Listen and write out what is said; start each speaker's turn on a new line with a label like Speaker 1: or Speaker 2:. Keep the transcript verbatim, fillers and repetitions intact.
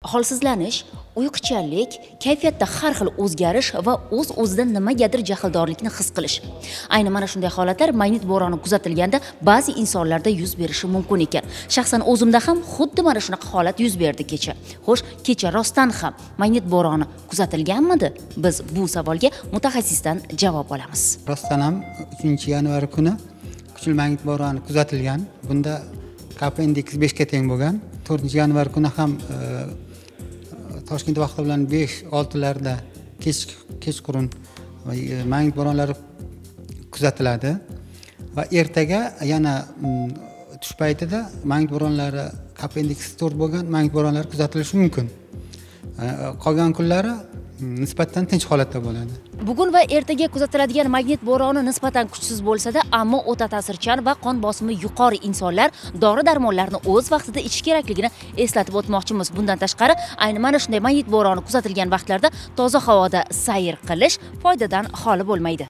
Speaker 1: Holsizlanish, uyquchanlik, kayfiyatda har xil o'zgarish va o'z-o'zidan nimagadir jahldorlikni his qilish. Ayni mana shunday holatlar magnit bo'roni kuzatilganda ba'zi insonlarda yuz berishi mumkin ekan. Shaxsan o'zimda ham xuddi mana shunaqa holat yuz berdi kecha. Xo'sh, kecha rostdan ham magnit bo'roni kuzatilganmidi? Biz bu savolga mutaxassisdan javob olamiz.
Speaker 2: Rostdan ham uchinchi yanvar kuni kuchli magnit bo'roni kuzatilgan. Bunda K P indeks beshga teng bo'lgan. to'rtinchi yanvar kuni ham Toshkent vaqti bilan besh oltilarda kech kechqurun magnit bo'ronlari kuzatiladi va ertaga yana tush paytida magnit bo'ronlari K P indeksi to'rt bo'lgan magnit bo'ronlari kuzatilishi mumkin. Qolgan kunlari nisbatan tinch holatda bo'ladi.
Speaker 1: Bugun va ertaga kuzatiladigan magnit bo'roni nisbatan kuchsiz bo'lsa-da, ammo o'ta ta'sirchan va qon bosimi yuqori insonlar dori-darmonlarni o'z vaqtida ichish kerakligini eslatib o'tmoqchimiz. Bundan tashqari, ayni mana shunday magnit bo'roni kuzatilgan vaqtlarda toza havoda sayr qilish foydadan xoli bo'lmaydi.